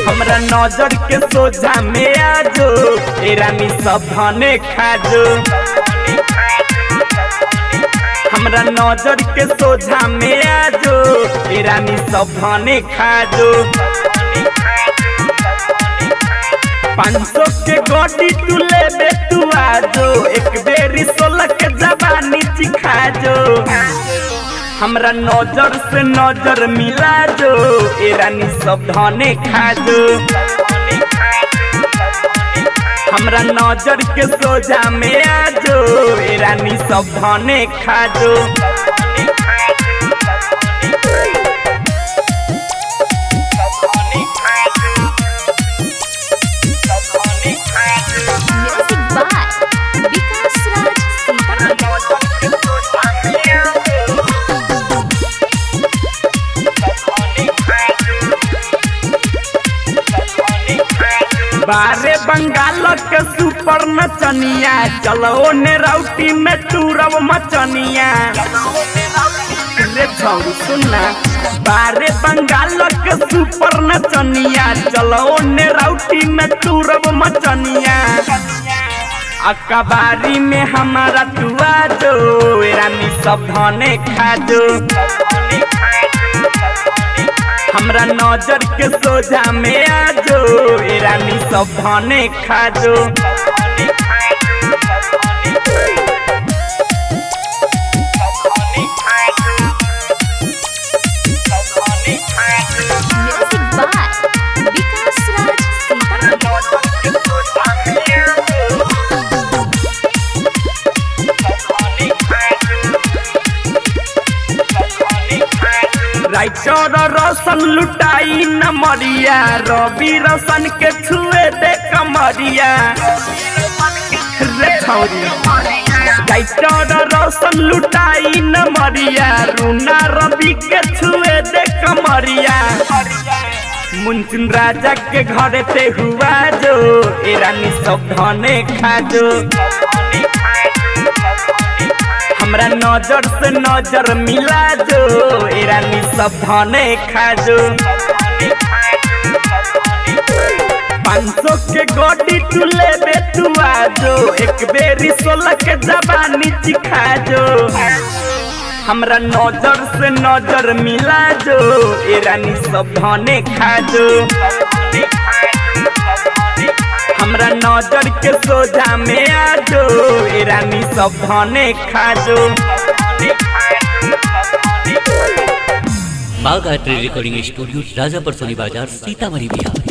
हमरा नजर के सोझा में आजो ए रानी सब धने खाजो। हमरा नजर के सोझा में आजो ए रानी सब धने खाजो। 500 के गोटी तू लेबे तू आजो एक बेरी 16 के जवानी चिखा जो। हमरा नजर से नजर मिला जो ए रानी सब धने खाजो। हमरा नजर के सोझा में आजो ए रानी सब धने खाजो। बारे बंगाल के सुपर नचनिया चलो ने राउटी में टूरब मचनिया रे छौरी सुनना। बारे बंगाल के सुपर नचनिया चलो ने राउटी में टूरब मचनिया। अकबारी में हमारा तुआ जो रानी सब धने खाजो। हमरा नजर के सोझा में आजो ए रानी सब धने खाजो। राइटर रोशन लुटाई न मरिया रवि रोशन के छुए दे कमरिया रे छौरी। राइटर रोशन लुटाई न मरिया रूना रवि के छुए दे कमरिया। मुंशिन राजा के घरे ते हुआ जो ए रानी सब धने खाजो। हमरा नजर से नजर मिला जो ए रानी सब धने खाजो। 500 के गोटी तू लेबे तू आजो एक बेरी 16 के जवानी चिखा जो। हमरा नजर से नजर मिला जो ए रानी सब धने खाजो। हमरा नजर के सोझा में आजो ए रानी सब धने खाजो। Bagh art recording studio Rajapur Soni Bazar Sitamarhi Bihar.